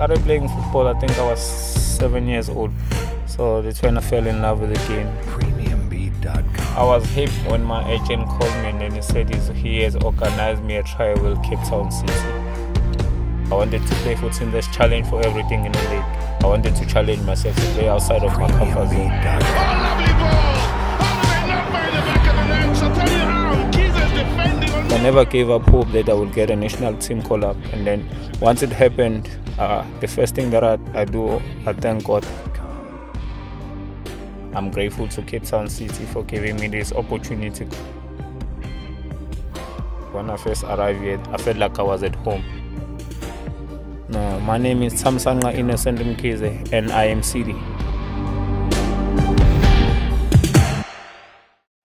started playing football, I think I was 7 years old. So that's when I fell in love with the game. Premiumbeat.com. I was hip when my agent called me and then he said he has organized me a trial with Cape Town City. I wanted to play for team that's challenge for everything in the league. I wanted to challenge myself to play outside of my comfort zone. I never gave up hope that I would get a national team call-up, and then once it happened, the first thing that I do, I thank God. I'm grateful to Cape Town City for giving me this opportunity. When I first arrived here, I felt like I was at home. No, my name is Thamsanqa Innocent Mkhize and I am City.